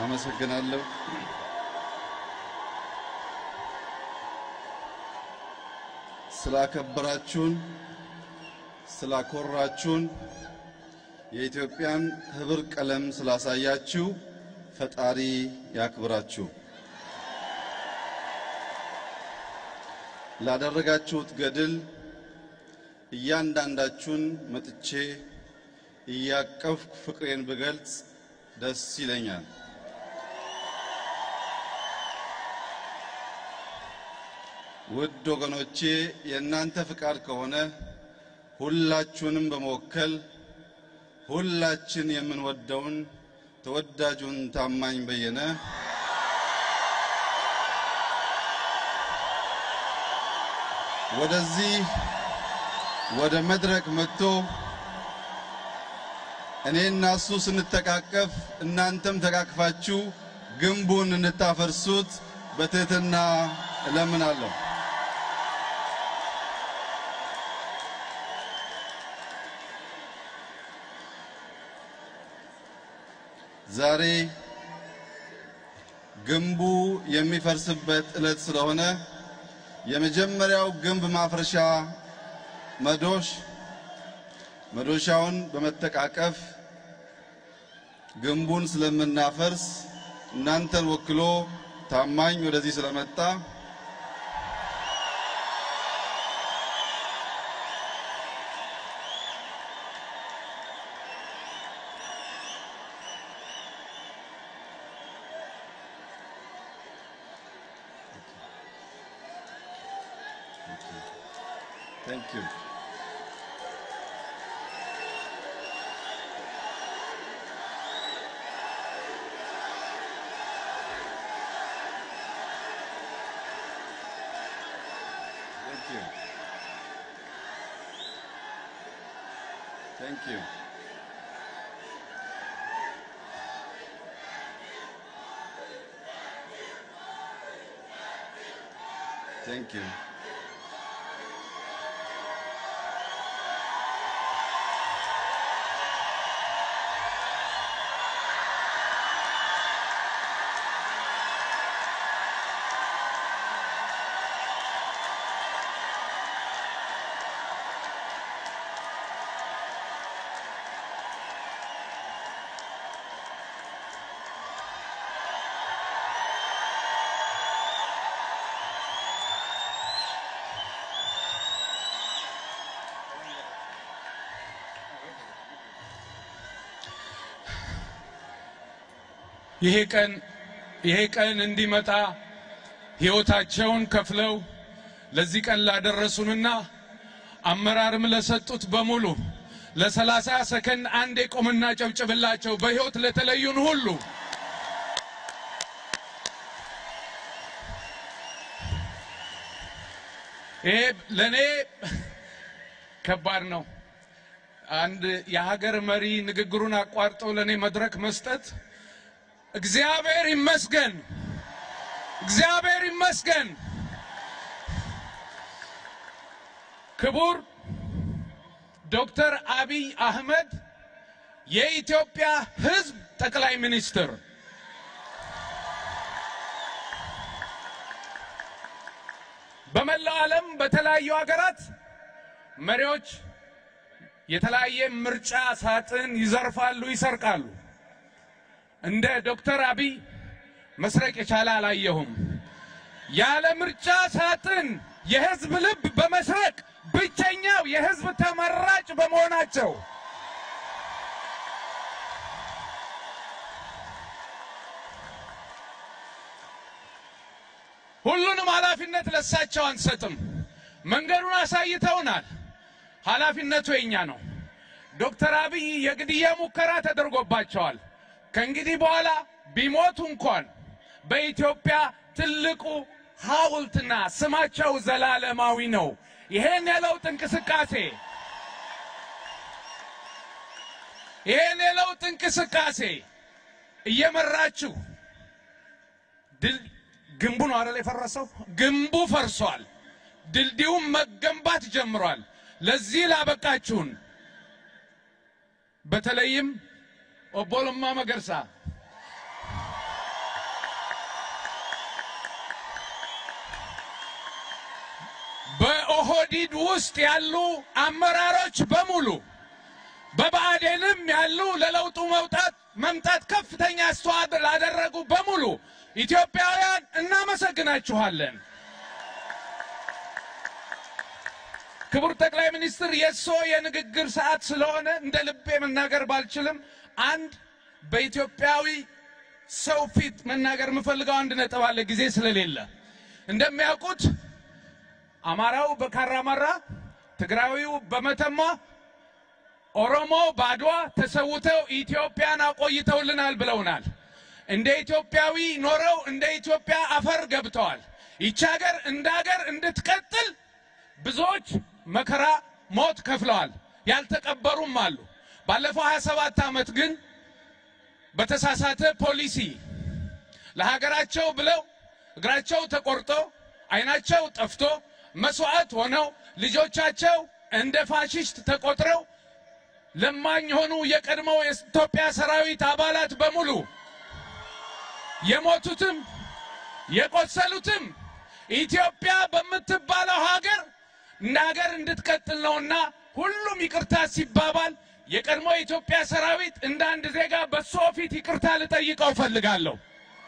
አመሰግናለሁ። ስላከበራችሁን ስላኮራችሁን የኢትዮጵያን ህብር ቀለም ስላሳያችሁ ፈጣሪ ያክብራችሁ። ላደረጋችሁት ገድል እያንዳንዳችሁን መጥቼ እያቀፍኩ ፍቅሬን በገልጽ ደስ ይለኛል። ውድ ወገኖቼ የእናንተ ፍቃድ ከሆነ ሁላችሁንም በመወከል ሁላችን የምንወደውን ተወዳጁን ታማኝ በየነ ወደዚህ ወደ መድረክ መጥቶ እኔና እሱ ስንተቃቀፍ እናንተም ተቃቅፋችሁ ግንቡን እንድታፈርሱት በትህትና እለምናለሁ። ዛሬ ግንቡ የሚፈርስበት ዕለት ስለሆነ የመጀመሪያው ግንብ ማፍረሻ መዶሻውን በመተቃቀፍ ግንቡን ስለምናፈርስ እናንተን ወክሎ ታማኝ ወደዚህ ስለመጣ Thank you. Thank you. Thank you. Thank you. ይሄ ቀን እንዲመጣ ሕይወታቸውን ከፍለው ለዚህ ቀን ላደረሱንና አመራርም ለሰጡት በሙሉ ለ30 ሰከንድ አንዴ ቆምና ጨብጭብላቸው። በሕይወት ለተለዩን ሁሉ ለኔ ከባድ ነው። አንድ የሀገር መሪ ንግግሩን አቋርጦ ለኔ መድረክ መስጠት እግዚአብሔር ይመስገን። ክቡር ዶክተር አቢይ አህመድ የኢትዮጵያ ሕዝብ ጠቅላይ ሚኒስትር በመላው ዓለም በተለያዩ ሀገራት መሪዎች የተለያየ ምርጫ ሳጥን ይዘርፋሉ፣ ይሰርቃሉ። እንደ ዶክተር አቢይ መስረቅ የቻለ አላየሁም። ያለ ምርጫ ሳጥን የህዝብ ልብ በመስረቅ ብቸኛው የህዝብ ተመራጭ በመሆናቸው ሁሉንም ኃላፊነት ለሳቸው አንሰጥም። መንገዱን አሳይተውናል። ኃላፊነቱ የኛ ነው። ዶክተር አቢይ የግድያ ሙከራ ተደርጎባቸዋል። ከእንግዲህ በኋላ ቢሞቱ እንኳን በኢትዮጵያ ትልቁ ሐውልትና ስማቸው ዘላለማዊ ነው። ይሄን የለውጥ እንቅስቃሴ እየመራችሁ ግንቡ ነው አይደል የፈረሰው? ግንቡ ፈርሷል። ድልድዩም መገንባት ጀምሯል። ለዚህ ላበቃችሁን በተለይም ኦቦሎማ መገርሳ በኦህዲድ ውስጥ ያሉ አመራሮች በሙሉ በባዕዴንም ያሉ ለለውጡ መምጣት ከፍተኛ አስተዋጽኦ ላደረጉ በሙሉ ኢትዮጵያውያን እናመሰግናችኋለን። ክቡር ጠቅላይ ሚኒስትር የሶ የንግግር ሰዓት ስለሆነ እንደ ልቤ መናገር ባልችልም አንድ በኢትዮጵያዊ ሰው ፊት መናገር ምፈልገው አንድ ነጥብ አለ ጊዜ ስለሌለ እንደሚያውቁት አማራው በካራማራ ትግራዊው በመተማ ኦሮሞ ባድዋ ተሰውተው ኢትዮጵያን አቆይተውልናል ብለውናል። እንደ ኢትዮጵያዊ ኖረው እንደ ኢትዮጵያ አፈር ገብተዋል። ይህች ሀገር እንደ ሀገር እንድትቀጥል ብዙዎች መከራ ሞት ከፍለዋል። ያልተቀበሩም አሉ። ባለፈው 27 ዓመት ግን በተሳሳተ ፖሊሲ ለሀገራቸው ብለው እግራቸው ተቆርጦ አይናቸው ጠፍቶ መስዋዕት ሆነው ልጆቻቸው እንደ ፋሺስት ተቆጥረው ለማኝ ሆኑ የቀድሞው የኢትዮጵያ ሰራዊት አባላት በሙሉ የሞቱትም የቆሰሉትም ኢትዮጵያ በመትባለው ሀገር ናገር እንድትቀጥል ነውና ሁሉም ይቅርታ ሲባባል የቀድሞ ኢትዮጵያ ሰራዊት እንደ አንድ ዜጋ በሶፊት ይቅርታ ልጠይቀው ፈልጋለሁ።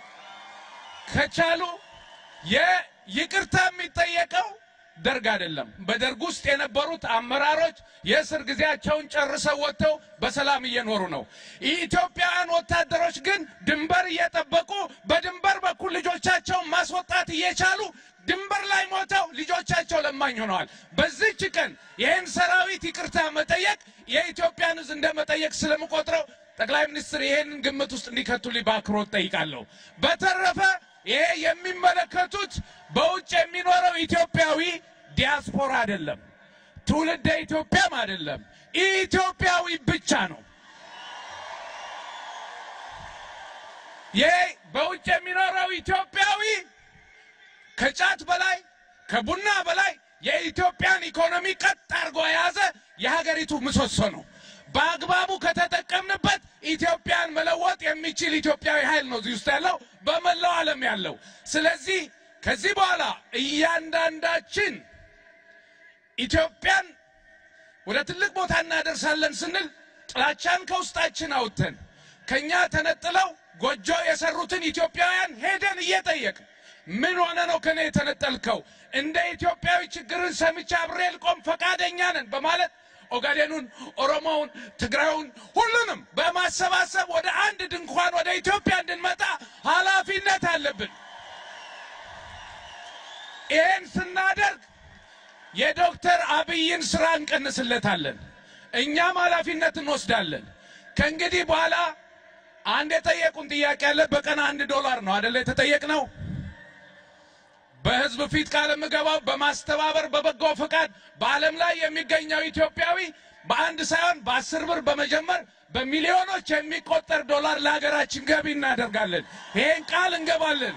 ከቻሉ የይቅርታ የሚጠየቀው ደርግ አይደለም። በደርግ ውስጥ የነበሩት አመራሮች የእስር ጊዜያቸውን ጨርሰው ወጥተው በሰላም እየኖሩ ነው። ኢትዮጵያውያን ወታደሮች ግን ድንበር እየጠበቁ በድንበር በኩል ልጆቻቸውን ማስወጣት እየቻሉ ድንበር ላይ ሞተው ልጆቻቸው ለማኝ ሆነዋል። በዚህች ቀን ይህን ሰራዊት ይቅርታ መጠየቅ የኢትዮጵያን ሕዝብ እንደመጠየቅ ስለምቆጥረው ጠቅላይ ሚኒስትር ይህን ግምት ውስጥ እንዲከቱልኝ በአክብሮት ጠይቃለሁ። በተረፈ ይሄ የሚመለከቱት በውጭ የሚኖረው ኢትዮጵያዊ ዲያስፖራ አይደለም፣ ትውልደ ኢትዮጵያም አይደለም፣ ኢትዮጵያዊ ብቻ ነው። ይሄ በውጭ የሚኖረው ኢትዮጵያዊ ከጫት በላይ ከቡና በላይ የኢትዮጵያን ኢኮኖሚ ቀጥ አድርጎ የያዘ የሀገሪቱ ምሰሶ ነው። በአግባቡ ከተጠቀምንበት ኢትዮጵያን መለወጥ የሚችል ኢትዮጵያዊ ኃይል ነው እዚህ ውስጥ ያለው በመላው ዓለም ያለው። ስለዚህ ከዚህ በኋላ እያንዳንዳችን ኢትዮጵያን ወደ ትልቅ ቦታ እናደርሳለን ስንል ጥላቻን ከውስጣችን አውጥተን ከኛ ተነጥለው ጎጆ የሰሩትን ኢትዮጵያውያን ሄደን እየጠየቅ ምን ሆነ ነው ከኔ ተነጠልከው እንደ ኢትዮጵያዊ ችግርን ሰምቻ አብሬ ልቆም ፈቃደኛ ነን በማለት ኦጋዴኑን ኦሮሞውን ትግራዩን ሁሉንም በማሰባሰብ ወደ አንድ ድንኳን ወደ ኢትዮጵያ እንድንመጣ ኃላፊነት አለብን። ይህን ስናደርግ የዶክተር አብይን ስራ እንቀንስለታለን፣ እኛም ኃላፊነት እንወስዳለን። ከእንግዲህ በኋላ አንድ የጠየቁን ጥያቄ አለ። በቀን $1 ነው አይደል የተጠየቅነው? በህዝብ ፊት ቃል መገባው በማስተባበር በበጎ ፈቃድ በዓለም ላይ የሚገኘው ኢትዮጵያዊ በአንድ ሳይሆን በ10 ብር በመጀመር በሚሊዮኖች የሚቆጠር $1 ለሀገራችን ገቢ እናደርጋለን። ይሄን ቃል እንገባለን።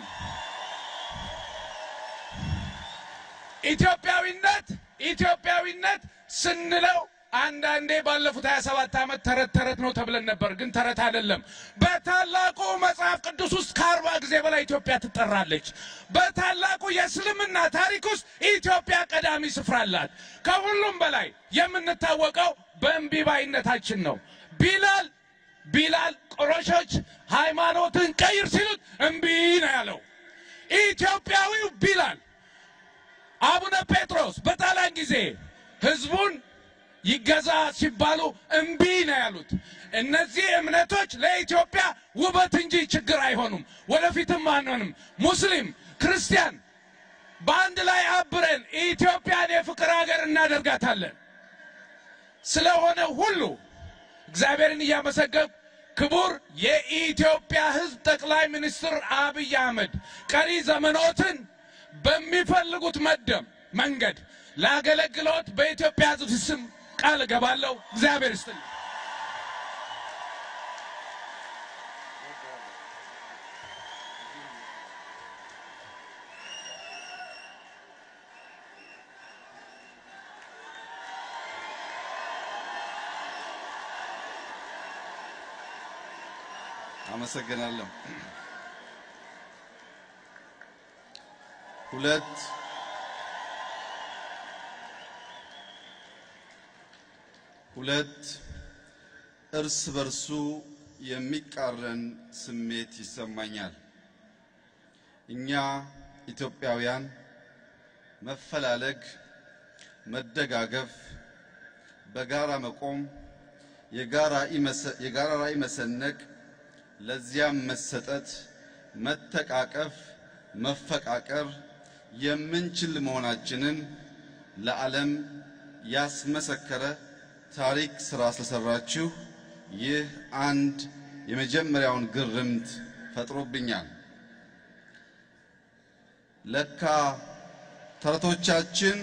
ኢትዮጵያዊነት ስንለው አንዳንዴ ባለፉት 27 ዓመት ተረት ነው ተብለን ነበር፣ ግን ተረት አይደለም። በታላቁ መጽሐፍ ቅዱስ ውስጥ ከ40 ጊዜ በላይ ኢትዮጵያ ትጠራለች። በታላቁ የእስልምና ታሪክ ውስጥ ኢትዮጵያ ቀዳሚ ስፍራ አላት። ከሁሉም በላይ የምንታወቀው በእምቢባይነታችን ነው። ቢላል ቁረሾች ሃይማኖትን ቀይር ሲሉት እምቢ ነው ያለው ኢትዮጵያዊው ቢላል። አቡነ ጴጥሮስ በጣሊያን ጊዜ ህዝቡን ይገዛ ሲባሉ እምቢ ነው ያሉት። እነዚህ እምነቶች ለኢትዮጵያ ውበት እንጂ ችግር አይሆኑም፣ ወደፊትም አንሆንም። ሙስሊም ክርስቲያን በአንድ ላይ አብረን ኢትዮጵያን የፍቅር ሀገር እናደርጋታለን። ስለሆነ ሁሉ እግዚአብሔርን እያመሰገንኩ ክቡር የኢትዮጵያ ሕዝብ ጠቅላይ ሚኒስትር አብይ አህመድ ቀሪ ዘመኖትን በሚፈልጉት መንገድ ላገለግሎት በኢትዮጵያ ሕዝብ ስም ቃል ገባለሁ። እግዚአብሔር ይስጥልኝ። አመሰግናለሁ። ሁለት ሁለት እርስ በርሱ የሚቃረን ስሜት ይሰማኛል። እኛ ኢትዮጵያውያን መፈላለግ፣ መደጋገፍ፣ በጋራ መቆም፣ የጋራ ራዕይ መሰነቅ፣ ለዚያም መሰጠት፣ መተቃቀፍ፣ መፈቃቀር የምንችል መሆናችንን ለዓለም ያስመሰከረ ታሪክ ስራ ስለሰራችሁ ይህ አንድ የመጀመሪያውን ግርምት ፈጥሮብኛል። ለካ ተረቶቻችን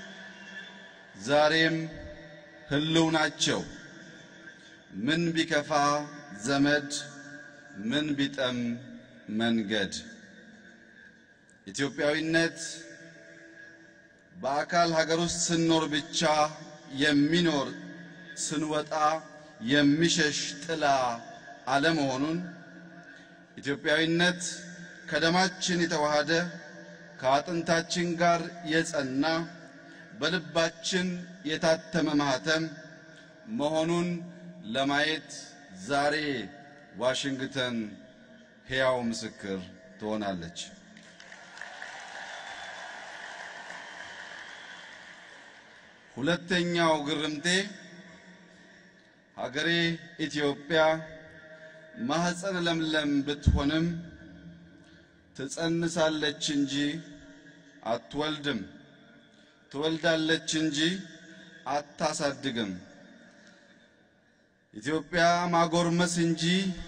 ዛሬም ህልው ናቸው። ምን ቢከፋ ዘመድ፣ ምን ቢጠም መንገድ። ኢትዮጵያዊነት በአካል ሀገር ውስጥ ስንኖር ብቻ የሚኖር ስንወጣ የሚሸሽ ጥላ አለመሆኑን፣ ኢትዮጵያዊነት ከደማችን የተዋሃደ ከአጥንታችን ጋር የጸና በልባችን የታተመ ማህተም መሆኑን ለማየት ዛሬ ዋሽንግተን ሕያው ምስክር ትሆናለች። ሁለተኛው ግርምቴ ሀገሬ ኢትዮጵያ ማህፀን ለምለም ብትሆንም ትጸንሳለች እንጂ አትወልድም፣ ትወልዳለች እንጂ አታሳድግም። ኢትዮጵያ ማጎርመስ እንጂ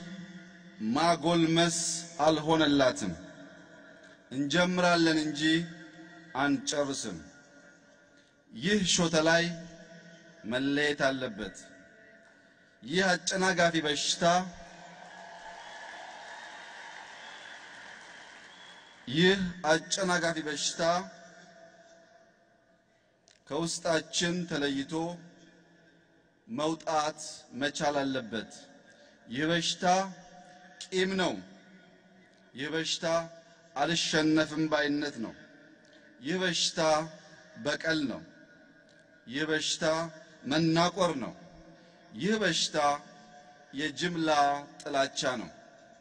ማጎልመስ አልሆነላትም። እንጀምራለን እንጂ አንጨርስም። ይህ ሾተ ላይ መለየት አለበት። ይህ አጨናጋፊ በሽታ ከውስጣችን ተለይቶ መውጣት መቻል አለበት። ይህ በሽታ ቂም ነው። ይህ በሽታ አልሸነፍም ባይነት ነው። ይህ በሽታ በቀል ነው። ይህ በሽታ መናቆር ነው። ይህ በሽታ የጅምላ ጥላቻ ነው።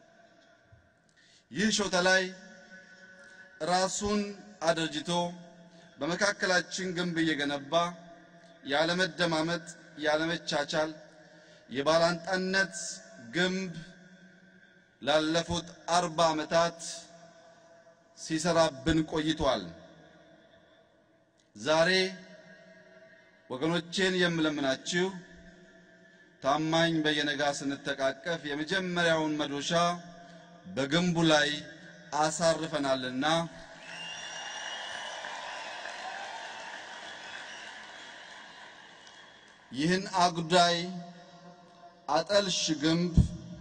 ይህ ሾተ ላይ ራሱን አደርጅቶ በመካከላችን ግንብ እየገነባ ያለ መደማመጥ፣ ያለ መቻቻል የባላንጣነት ግንብ ላለፉት 40 ዓመታት ሲሰራብን ቆይቷል። ዛሬ ወገኖቼን የምለምናችሁ ታማኝ በየነ ጋር ስንተቃቀፍ የመጀመሪያውን መዶሻ በግንቡ ላይ አሳርፈናልና ይህን አጉዳይ አጠልሽ ግንብ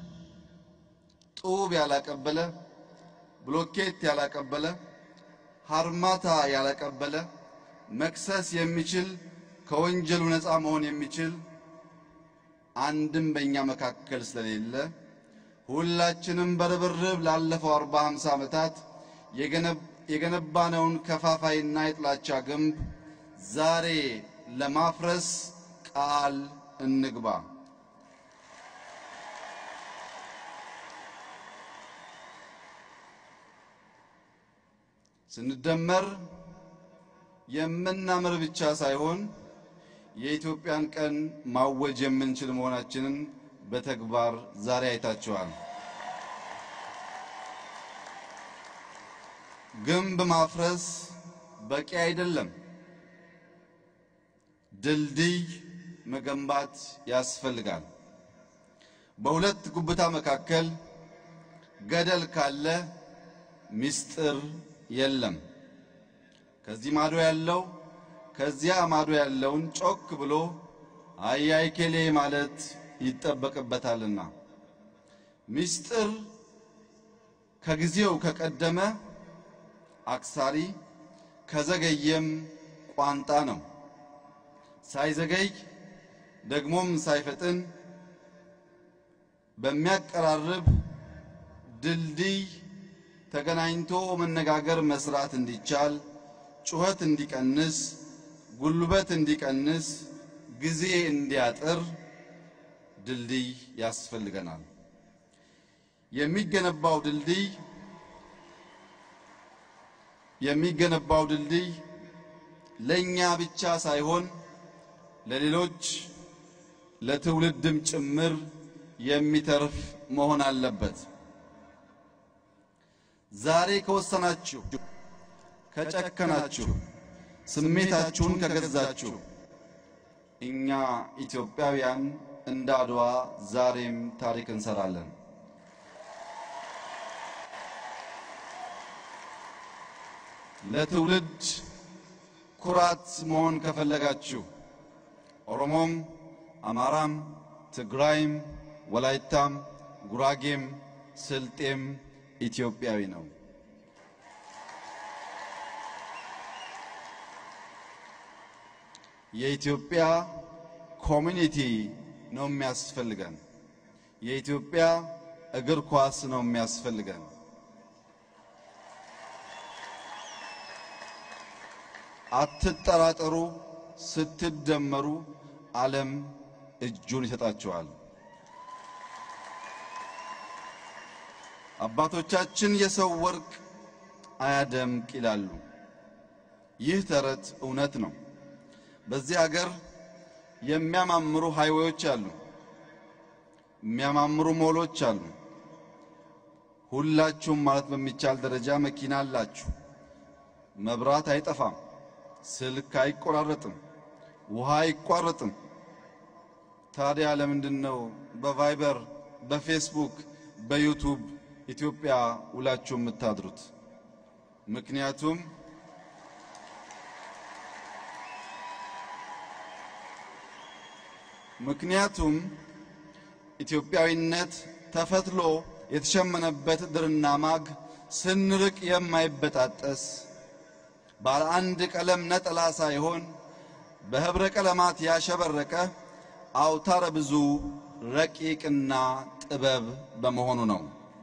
ጡብ ያላቀበለ፣ ብሎኬት ያላቀበለ፣ ሃርማታ ያላቀበለ መክሰስ የሚችል ከወንጀሉ ነፃ መሆን የሚችል አንድም በእኛ መካከል ስለሌለ ሁላችንም በርብርብ ላለፈው 40-50 ዓመታት የገነባነውን ከፋፋይና የጥላቻ ግንብ ዛሬ ለማፍረስ ቃል እንግባ። ስንደመር የምናምር ብቻ ሳይሆን የኢትዮጵያን ቀን ማወጅ የምንችል መሆናችንን በተግባር ዛሬ አይታችኋል። ግንብ ማፍረስ በቂ አይደለም። ድልድይ መገንባት ያስፈልጋል። በሁለት ጉብታ መካከል ገደል ካለ ሚስጥር የለም። ከዚህ ማዶ ያለው ከዚያ ማዶ ያለውን ጮክ ብሎ አያይ ከሌ ማለት ይጠበቅበታልና ሚስጥር ከጊዜው ከቀደመ አክሳሪ ከዘገየም ቋንጣ ነው። ሳይዘገይ ደግሞም ሳይፈጥን በሚያቀራርብ ድልድይ ተገናኝቶ መነጋገር መስራት እንዲቻል ጩኸት እንዲቀንስ ጉልበት እንዲቀንስ ጊዜ እንዲያጥር ድልድይ ያስፈልገናል። የሚገነባው ድልድይ ለኛ ብቻ ሳይሆን ለሌሎች ለትውልድም ጭምር የሚተርፍ መሆን አለበት። ዛሬ ከወሰናችሁ፣ ከጨከናችሁ፣ ስሜታችሁን ከገዛችሁ እኛ ኢትዮጵያውያን እንደ አድዋ ዛሬም ታሪክ እንሰራለን። ለትውልድ ኩራት መሆን ከፈለጋችሁ ኦሮሞም፣ አማራም፣ ትግራይም፣ ወላይታም፣ ጉራጌም፣ ስልጤም ኢትዮጵያዊ ነው። የኢትዮጵያ ኮሚኒቲ ነው የሚያስፈልገን። የኢትዮጵያ እግር ኳስ ነው የሚያስፈልገን። አትጠራጠሩ፣ ስትደመሩ ዓለም እጁን ይሰጣችኋል። አባቶቻችን የሰው ወርቅ አያደምቅ ይላሉ። ይህ ተረት እውነት ነው። በዚህ ሀገር የሚያማምሩ ሃይዌዎች አሉ፣ የሚያማምሩ ሞሎች አሉ። ሁላችሁም ማለት በሚቻል ደረጃ መኪና አላችሁ። መብራት አይጠፋም፣ ስልክ አይቆራረጥም፣ ውሃ አይቋረጥም። ታዲያ ለምንድነው በቫይበር፣ በፌስቡክ፣ በዩቲዩብ ኢትዮጵያ ውላችሁ የምታድሩት? ምክንያቱም ኢትዮጵያዊነት ተፈትሎ የተሸመነበት ድርና ማግ ስንርቅ የማይበጣጠስ ባለ አንድ ቀለም ነጠላ ሳይሆን በህብረ ቀለማት ያሸበረቀ አውታረ ብዙ ረቂቅና ጥበብ በመሆኑ ነው።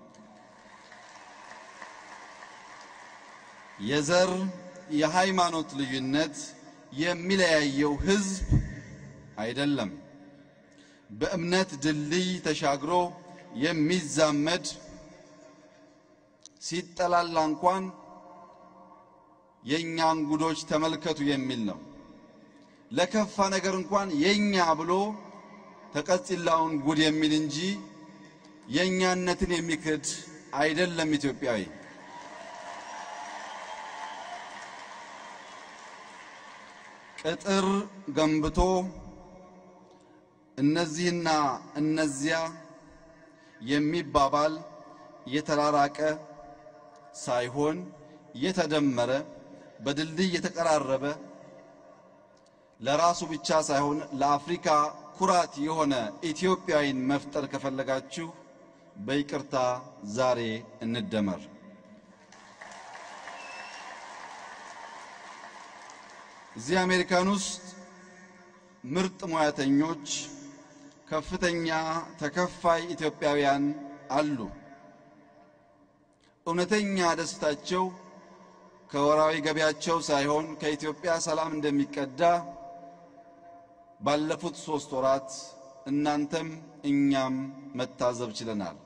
የዘር የሃይማኖት ልዩነት የሚለያየው ህዝብ አይደለም። በእምነት ድልድይ ተሻግሮ የሚዛመድ ሲጠላላ እንኳን የኛን ጉዶች ተመልከቱ የሚል ነው። ለከፋ ነገር እንኳን የኛ ብሎ ተቀጽላውን ጉድ የሚል እንጂ የኛነትን የሚክድ አይደለም ኢትዮጵያዊ። ቅጥር ገንብቶ እነዚህና እነዚያ የሚባባል የተራራቀ ሳይሆን የተደመረ በድልድይ የተቀራረበ ለራሱ ብቻ ሳይሆን ለአፍሪካ ኩራት የሆነ ኢትዮጵያዊን መፍጠር ከፈለጋችሁ በይቅርታ ዛሬ እንደመር። እዚህ አሜሪካን ውስጥ ምርጥ ሙያተኞች፣ ከፍተኛ ተከፋይ ኢትዮጵያውያን አሉ። እውነተኛ ደስታቸው ከወራዊ ገቢያቸው ሳይሆን ከኢትዮጵያ ሰላም እንደሚቀዳ ባለፉት 3 ወራት እናንተም እኛም መታዘብ ችለናል።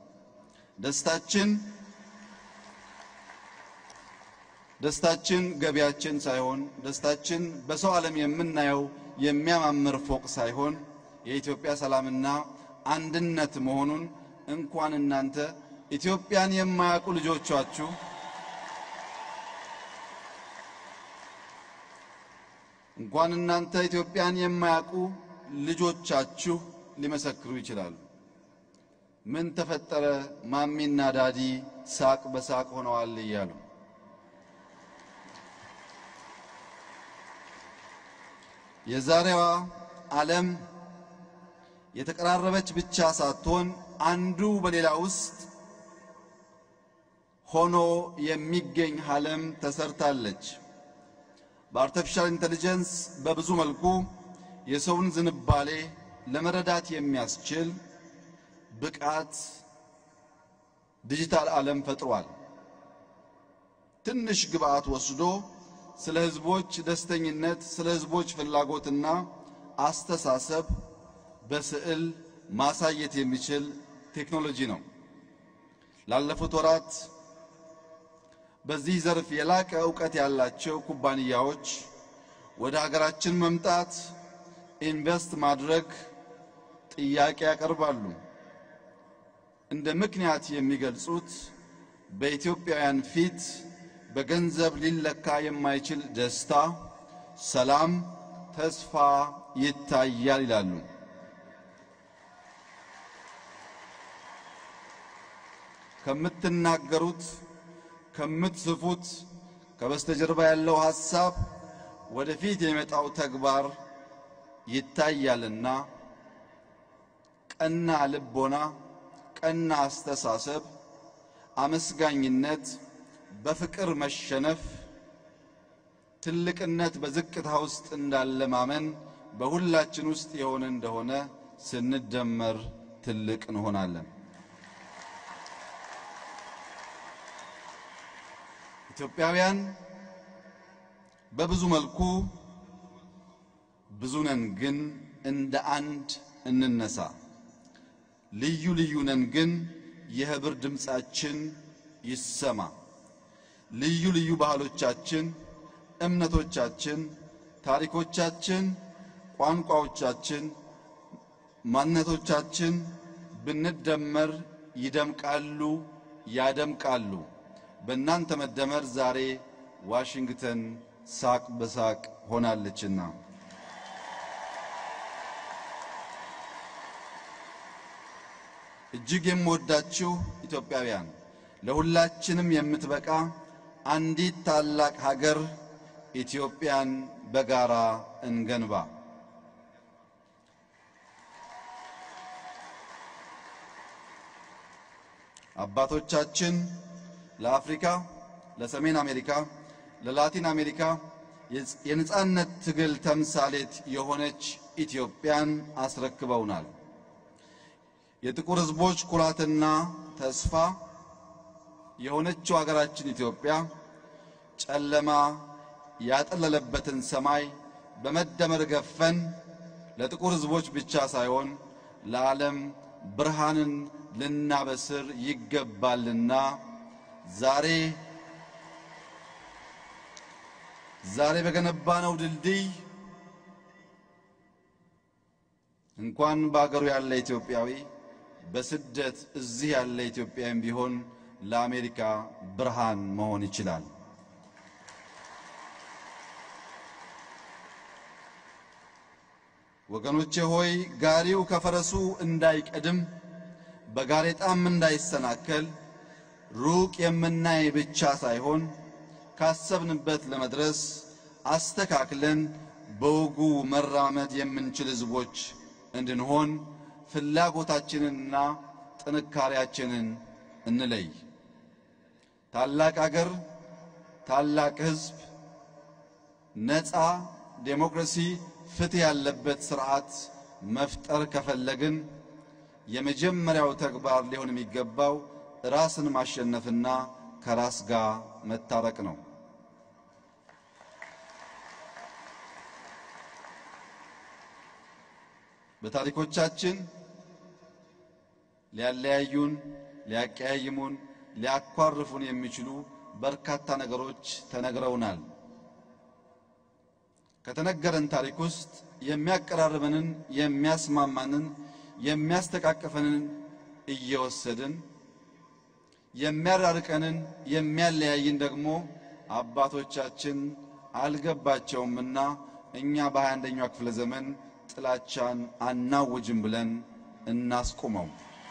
ደስታችን ገቢያችን ሳይሆን ደስታችን በሰው ዓለም የምናየው የሚያማምር ፎቅ ሳይሆን የኢትዮጵያ ሰላምና አንድነት መሆኑን እንኳን እናንተ ኢትዮጵያን የማያውቁ ልጆቻችሁ ሊመሰክሩ ይችላሉ። ምን ተፈጠረ ማሚና ዳዲ ሳቅ በሳቅ ሆነዋል እያሉ። የዛሬዋ ዓለም የተቀራረበች ብቻ ሳትሆን አንዱ በሌላ ውስጥ ሆኖ የሚገኝ ዓለም ተሰርታለች። በአርቲፊሻል ኢንተለጀንስ በብዙ መልኩ የሰውን ዝንባሌ ለመረዳት የሚያስችል ብቃት ዲጂታል ዓለም ፈጥሯል። ትንሽ ግብአት ወስዶ ስለ ህዝቦች ደስተኝነት፣ ስለ ህዝቦች ፍላጎትና አስተሳሰብ በስዕል ማሳየት የሚችል ቴክኖሎጂ ነው። ላለፉት ወራት በዚህ ዘርፍ የላቀ ዕውቀት ያላቸው ኩባንያዎች ወደ ሀገራችን መምጣት ኢንቨስት ማድረግ ጥያቄ ያቀርባሉ። እንደ ምክንያት የሚገልጹት በኢትዮጵያውያን ፊት በገንዘብ ሊለካ የማይችል ደስታ፣ ሰላም፣ ተስፋ ይታያል ይላሉ። ከምትናገሩት ከምትጽፉት ከበስተጀርባ ያለው ሐሳብ ወደፊት የሚመጣው ተግባር ይታያልና ቀና ልቦና፣ ቀና አስተሳሰብ፣ አመስጋኝነት፣ በፍቅር መሸነፍ፣ ትልቅነት በዝቅታ ውስጥ እንዳለ ማመን በሁላችን ውስጥ የሆነ እንደሆነ ስንደመር ትልቅ እንሆናለን። ኢትዮጵያውያን በብዙ መልኩ ብዙ ነን፣ ግን እንደ አንድ እንነሳ። ልዩ ልዩ ነን፣ ግን የህብር ድምጻችን ይሰማ። ልዩ ልዩ ባህሎቻችን፣ እምነቶቻችን፣ ታሪኮቻችን፣ ቋንቋዎቻችን፣ ማንነቶቻችን ብንደመር ይደምቃሉ፣ ያደምቃሉ። በእናንተ መደመር ዛሬ ዋሽንግተን ሳቅ በሳቅ ሆናለችና እጅግ የምወዳችሁ ኢትዮጵያውያን፣ ለሁላችንም የምትበቃ አንዲት ታላቅ ሀገር ኢትዮጵያን በጋራ እንገንባ። አባቶቻችን ለአፍሪካ፣ ለሰሜን አሜሪካ፣ ለላቲን አሜሪካ የነጻነት ትግል ተምሳሌት የሆነች ኢትዮጵያን አስረክበውናል። የጥቁር ሕዝቦች ኩራትና ተስፋ የሆነችው ሀገራችን ኢትዮጵያ ጨለማ ያጠለለበትን ሰማይ በመደመር ገፈን ለጥቁር ሕዝቦች ብቻ ሳይሆን ለዓለም ብርሃንን ልናበስር ይገባልና ዛሬ በገነባነው ድልድይ እንኳን በአገሩ ያለ ኢትዮጵያዊ በስደት እዚህ ያለ ኢትዮጵያም ቢሆን ለአሜሪካ ብርሃን መሆን ይችላል። ወገኖቼ ሆይ፣ ጋሪው ከፈረሱ እንዳይቀድም በጋሬጣም እንዳይሰናከል ሩቅ የምናይ ብቻ ሳይሆን ካሰብንበት ለመድረስ አስተካክለን በወጉ መራመድ የምንችል ሕዝቦች እንድንሆን ፍላጎታችንንና ጥንካሬያችንን እንለይ። ታላቅ አገር፣ ታላቅ ሕዝብ፣ ነፃ ዴሞክራሲ፣ ፍትህ ያለበት ስርዓት መፍጠር ከፈለግን የመጀመሪያው ተግባር ሊሆን የሚገባው ራስን ማሸነፍና ከራስ ጋር መታረቅ ነው። በታሪኮቻችን ሊያለያዩን፣ ሊያቀያይሙን፣ ሊያኳርፉን የሚችሉ በርካታ ነገሮች ተነግረውናል። ከተነገረን ታሪክ ውስጥ የሚያቀራርበንን፣ የሚያስማማንን፣ የሚያስተቃቅፈንን እየወሰድን የሚያራርቀንን፣ የሚያለያይን ደግሞ አባቶቻችን አልገባቸውምና እኛ በ21ኛው ክፍለ ዘመን ጥላቻን አናውጅም ብለን እናስቆመው።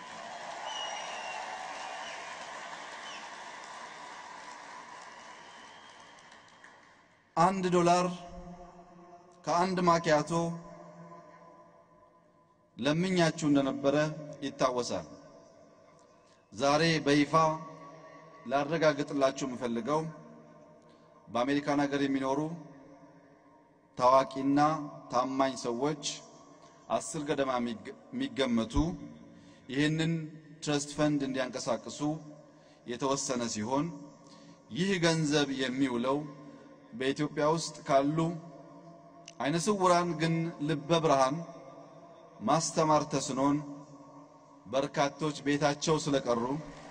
$1 ከአንድ ማኪያቶ ለምኛችሁ እንደነበረ ይታወሳል። ዛሬ በይፋ ላረጋግጥላችሁ የምፈልገው በአሜሪካን ሀገር የሚኖሩ ታዋቂና ታማኝ ሰዎች 10 ገደማ የሚገመቱ ይህንን ትረስት ፈንድ እንዲያንቀሳቅሱ የተወሰነ ሲሆን ይህ ገንዘብ የሚውለው በኢትዮጵያ ውስጥ ካሉ አይነ ስውራን ግን ልበ ብርሃን ማስተማር ተስኖን በርካቶች ቤታቸው ስለቀሩ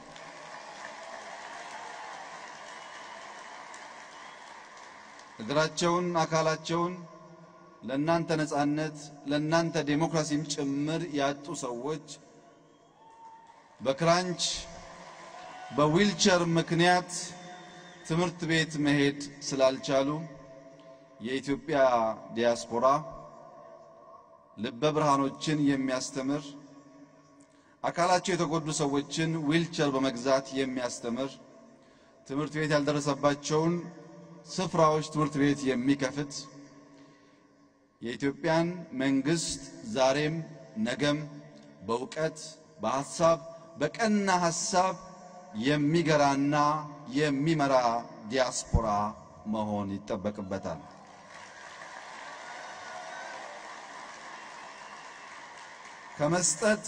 እግራቸውን አካላቸውን ለናንተ ነጻነት ለናንተ ዲሞክራሲም ጭምር ያጡ ሰዎች በክራንች በዊልቸር ምክንያት ትምህርት ቤት መሄድ ስላልቻሉ የኢትዮጵያ ዲያስፖራ ልበ ብርሃኖችን የሚያስተምር አካላቸው የተጎዱ ሰዎችን ዊልቸር በመግዛት የሚያስተምር ትምህርት ቤት ያልደረሰባቸውን ስፍራዎች ትምህርት ቤት የሚከፍት የኢትዮጵያን መንግስት ዛሬም ነገም በእውቀት በሐሳብ በቀና ሐሳብ የሚገራና የሚመራ ዲያስፖራ መሆን ይጠበቅበታል። ከመስጠት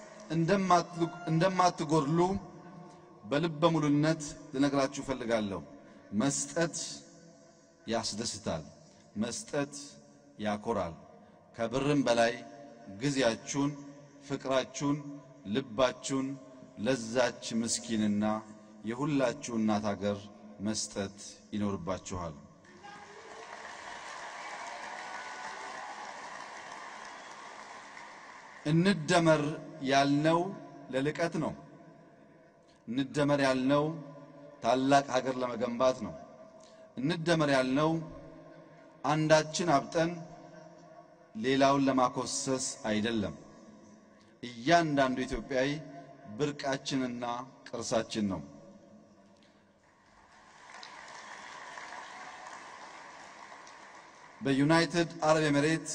እንደማትጎድሉ በልበ ሙሉነት ልነግራችሁ ፈልጋለሁ። መስጠት ያስደስታል፣ መስጠት ያኮራል። ከብርም በላይ ግዚያችሁን፣ ፍቅራችሁን፣ ልባችሁን ለዛች ምስኪንና የሁላችሁ እናት ሀገር መስጠት ይኖርባችኋል። እንደመር ያልነው ለልቀት ነው። እንደመር ያልነው ታላቅ ሀገር ለመገንባት ነው። እንደመር ያልነው አንዳችን አብጠን ሌላውን ለማኮሰስ አይደለም። እያንዳንዱ ኢትዮጵያዊ ብርቃችንና ቅርሳችን ነው። በዩናይትድ አረብ ኤሚሬት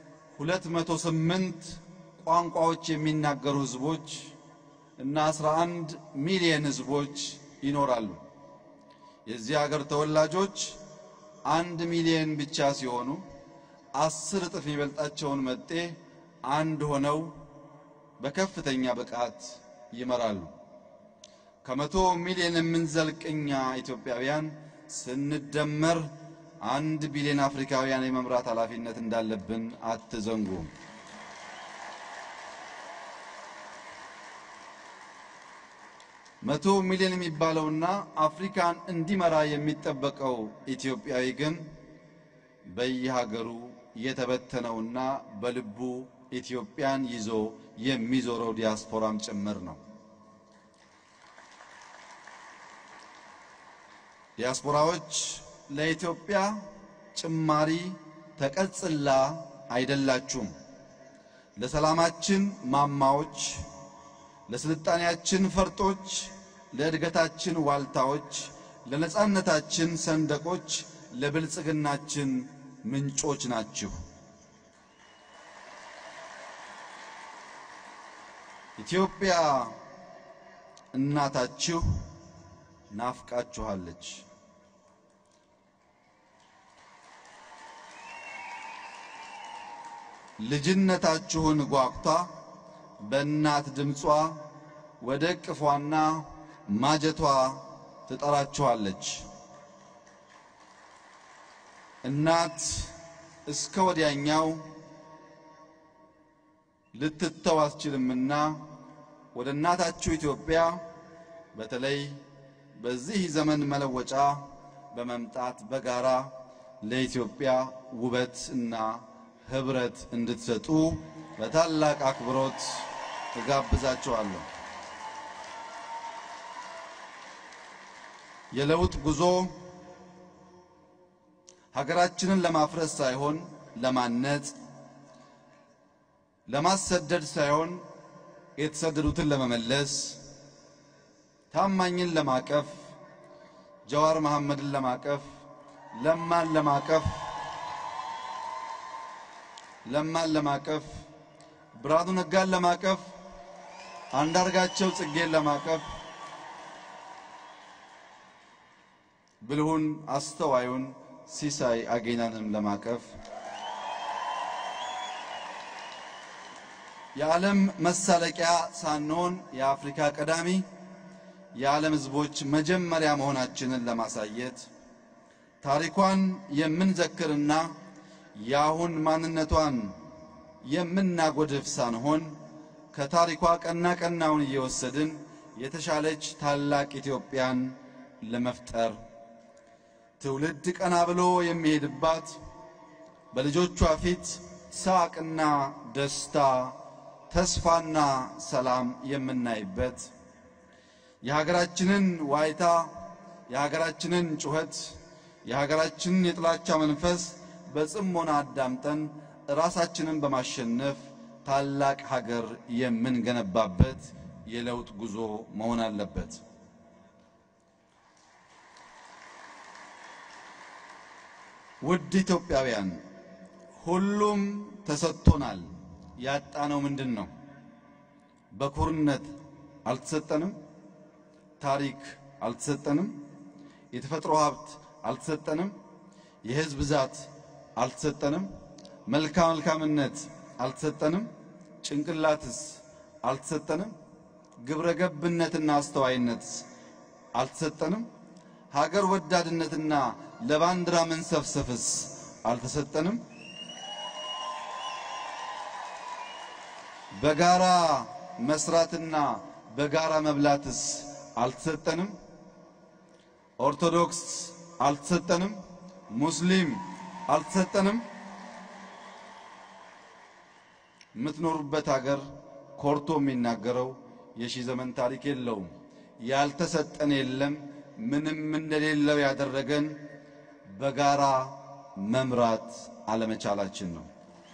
208 ቋንቋዎች የሚናገሩ ህዝቦች እና 11 ሚሊዮን ህዝቦች ይኖራሉ። የዚህ ሀገር ተወላጆች 1 ሚሊዮን ብቻ ሲሆኑ 10 እጥፍ ይበልጣቸውን መጤ አንድ ሆነው በከፍተኛ ብቃት ይመራሉ። ከ100 ሚሊዮን የምንዘልቅኛ ኢትዮጵያውያን ስንደመር 1 ቢሊዮን አፍሪካውያን የመምራት ኃላፊነት እንዳለብን አትዘንጉ። መቶ ሚሊዮን የሚባለውና አፍሪካን እንዲመራ የሚጠበቀው ኢትዮጵያዊ ግን በየሀገሩ የተበተነውና በልቡ ኢትዮጵያን ይዞ የሚዞረው ዲያስፖራም ጭምር ነው። ዲያስፖራዎች ለኢትዮጵያ ጭማሪ ተቀጽላ አይደላችሁም። ለሰላማችን ማማዎች፣ ለስልጣኔያችን ፈርጦች፣ ለእድገታችን ዋልታዎች፣ ለነጻነታችን ሰንደቆች፣ ለብልጽግናችን ምንጮች ናችሁ። ኢትዮጵያ እናታችሁ ናፍቃችኋለች። ልጅነታችሁን ጓጉታ በእናት ድምጿ ወደ ቅፏና ማጀቷ ትጠራችኋለች። እናት እስከ ወዲያኛው ልትተው አትችልምና ወደ እናታችሁ ኢትዮጵያ በተለይ በዚህ ዘመን መለወጫ በመምጣት በጋራ ለኢትዮጵያ ውበትና ህብረት እንድትሰጡ በታላቅ አክብሮት እጋብዛችኋለሁ። የለውጥ ጉዞ ሀገራችንን ለማፍረስ ሳይሆን ለማነጽ፣ ለማሰደድ ሳይሆን የተሰደዱትን ለመመለስ፣ ታማኝን ለማቀፍ፣ ጀዋር መሐመድን ለማቀፍ፣ ለማን ለማቀፍ፣ ብርሃኑ ነጋን ለማቀፍ፣ አንዳርጋቸው ጽጌን ለማቀፍ፣ ብልሁን አስተዋዩን ሲሳይ አገናንም ለማቀፍ፣ የዓለም መሳለቂያ ሳንሆን የአፍሪካ ቀዳሚ የዓለም ህዝቦች መጀመሪያ መሆናችንን ለማሳየት ታሪኳን የምንዘክርና ያሁን ማንነቷን የምናጎድፍ ሳንሆን ከታሪኳ ቀናውን እየወሰድን የተሻለች ታላቅ ኢትዮጵያን ለመፍጠር ትውልድ ቀና ብሎ የሚሄድባት በልጆቿ ፊት ሳቅና ደስታ ተስፋና ሰላም የምናይበት የሀገራችንን ዋይታ የሀገራችንን ጩኸት የሀገራችንን የጥላቻ መንፈስ በጽሞና አዳምጠን ራሳችንን በማሸነፍ ታላቅ ሀገር የምንገነባበት የለውጥ ጉዞ መሆን አለበት። ውድ ኢትዮጵያውያን ሁሉም ተሰጥቶናል። ያጣነው ምንድነው? በኩርነት አልተሰጠንም፣ ታሪክ አልተሰጠንም፣ የተፈጥሮ ሀብት አልተሰጠንም፣ የህዝብ ብዛት አልተሰጠንም፣ መልካምነት አልተሰጠንም፣ ጭንቅላትስ አልተሰጠንም፣ ግብረገብነትና አስተዋይነት አልተሰጠንም፣ ሀገር ወዳድነትና ለባንዲራ መንሰፍሰፍስ አልተሰጠንም፣ በጋራ መስራትና በጋራ መብላትስ አልተሰጠንም፣ ኦርቶዶክስ አልተሰጠንም፣ ሙስሊም አልተሰጠንም። የምትኖሩበት ሀገር ኮርቶ የሚናገረው የሺህ ዘመን ታሪክ የለውም። ያልተሰጠን የለም። ምንም እንደሌለው ያደረገን በጋራ መምራት አለመቻላችን ነው።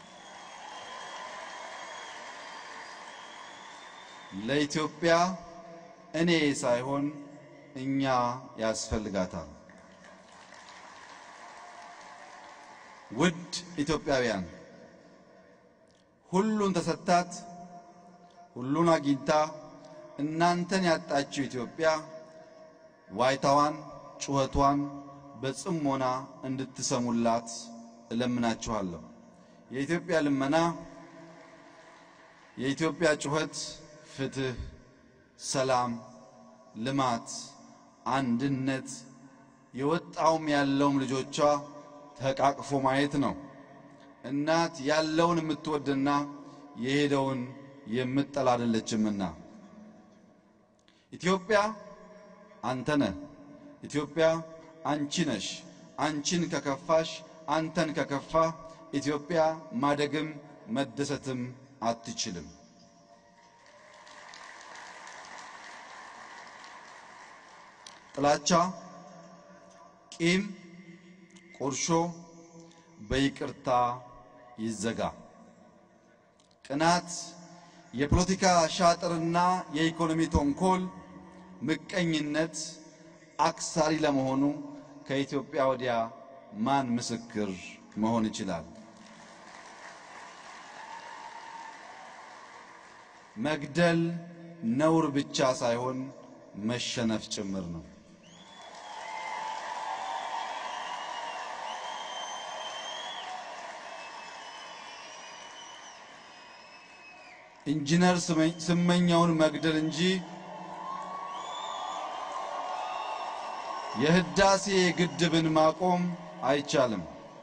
ለኢትዮጵያ እኔ ሳይሆን እኛ ያስፈልጋታል። ውድ ኢትዮጵያውያን ሁሉን ተሰጣት ሁሉን አግኝታ እናንተን ያጣችው ኢትዮጵያ ዋይታዋን ጩኸቷን በጽሞና እንድትሰሙላት እለምናችኋለሁ። የኢትዮጵያ ልመና የኢትዮጵያ ጩኸት ፍትህ፣ ሰላም፣ ልማት፣ አንድነት የወጣውም ያለውም ልጆቿ ተቃቅፎ ማየት ነው። እናት ያለውን የምትወድና የሄደውን የምትጠላ አይደለችምና ኢትዮጵያ አንተ ነህ፣ ኢትዮጵያ አንቺ ነሽ። አንቺን ከከፋሽ አንተን ከከፋ ኢትዮጵያ ማደግም መደሰትም አትችልም። ጥላቻ፣ ቂም፣ ቁርሾ በይቅርታ ይዘጋ። ቅናት፣ የፖለቲካ ሻጥርና የኢኮኖሚ ተንኮል፣ ምቀኝነት አክሳሪ ለመሆኑ ከኢትዮጵያ ወዲያ ማን ምስክር መሆን ይችላል? መግደል ነውር ብቻ ሳይሆን መሸነፍ ጭምር ነው። ኢንጂነር ስመኛውን መግደል እንጂ የህዳሴ ግድብን ማቆም አይቻልም።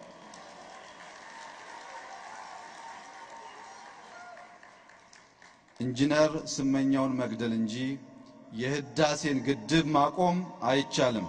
ኢንጂነር ስመኛውን መግደል እንጂ የህዳሴን ግድብ ማቆም አይቻልም።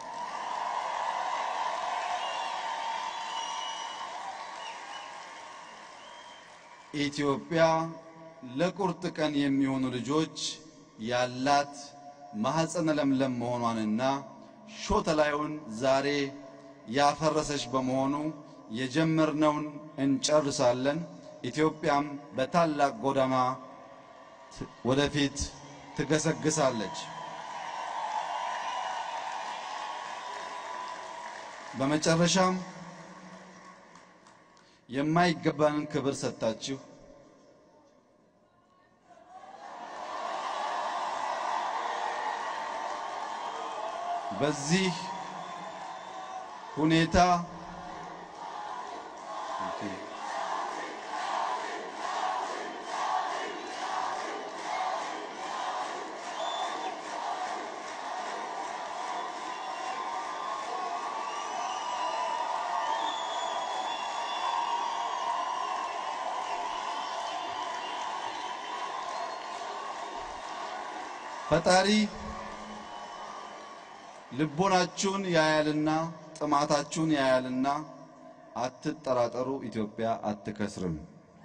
ኢትዮጵያ ለቁርጥ ቀን የሚሆኑ ልጆች ያላት ማህፀነ ለምለም መሆኗንና ሾተላዩን ዛሬ ያፈረሰች በመሆኑ የጀመርነውን እንጨርሳለን። ኢትዮጵያም በታላቅ ጎዳና ወደፊት ትገሰግሳለች። በመጨረሻም የማይገባንን ክብር ሰጣችሁ በዚህ ሁኔታ ፈጣሪ ልቦናችሁን ያያልና ጥማታችሁን ያያልና አትጠራጠሩ ኢትዮጵያ አትከስርም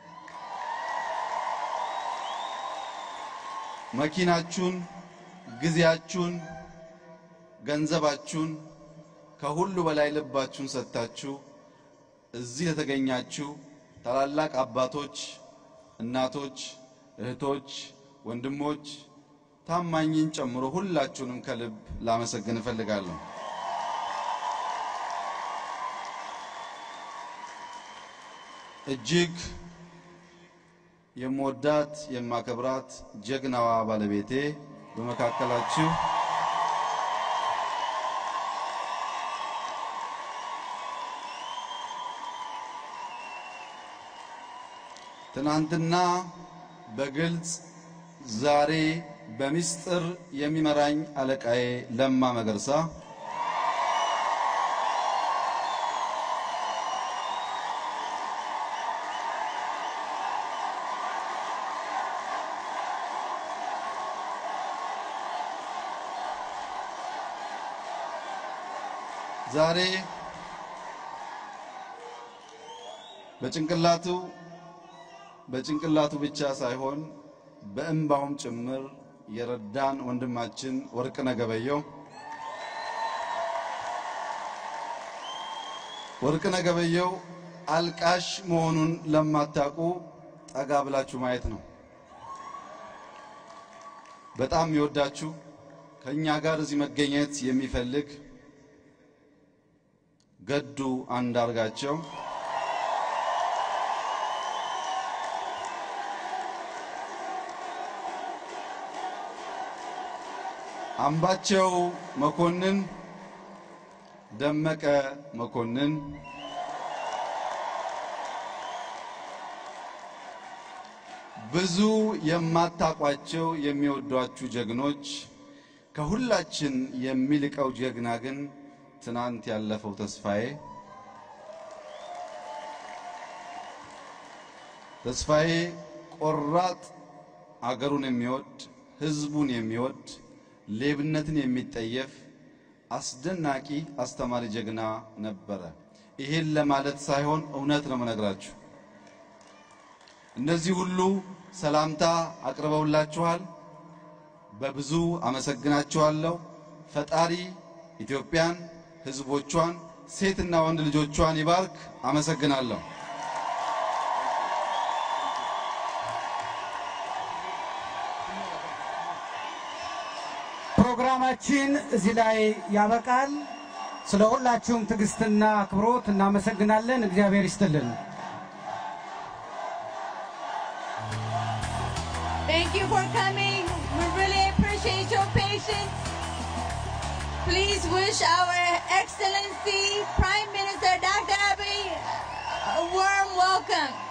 መኪናችሁን ጊዜያችሁን ገንዘባችሁን ከሁሉ በላይ ልባችሁን ሰጣችሁ እዚህ ተገኛችሁ ታላላቅ አባቶች እናቶች እህቶች ወንድሞች ታማኝን ጨምሮ ሁላችሁንም ከልብ ላመሰግን ፈልጋለሁ እጅግ የምወዳት የማከብራት ጀግናዋ ባለቤቴ በመካከላችሁ ትናንትና በግልጽ ዛሬ በሚስጥር የሚመራኝ አለቃዬ ለማ መገርሳ ዛሬ በጭንቅላቱ ብቻ ሳይሆን በእንባውም ጭምር የረዳን ወንድማችን ወርቅነህ ገበየው አልቃሽ መሆኑን ለማታውቁ ጠጋ ብላችሁ ማየት ነው በጣም ይወዳችሁ ከኛ ጋር እዚህ መገኘት የሚፈልግ ገዱ አንዳርጋቸው አምባቸው መኮንን ደመቀ መኮንን ብዙ የማታቋቸው የሚወዷችሁ ጀግኖች ከሁላችን የሚልቀው ጀግና ግን ትናንት ያለፈው ተስፋዬ ቆራጥ አገሩን የሚወድ ህዝቡን የሚወድ ሌብነትን የሚጠየፍ አስደናቂ አስተማሪ ጀግና ነበረ ይሄን ለማለት ሳይሆን እውነት ነው መነግራችሁ እነዚህ ሁሉ ሰላምታ አቅርበውላችኋል በብዙ አመሰግናችኋለሁ ፈጣሪ ኢትዮጵያን ህዝቦቿን ሴትና ወንድ ልጆቿን ይባርክ አመሰግናለሁ ፕሮግራማችን እዚህ ላይ ያበቃል ስለሁላችሁም ትግስትና አክብሮት እናመሰግናለን እግዚአብሔር ይስጥልን Thank you for coming. We really appreciate your patience. Please wish our Excellency Prime Minister Dr. Abiy a warm welcome.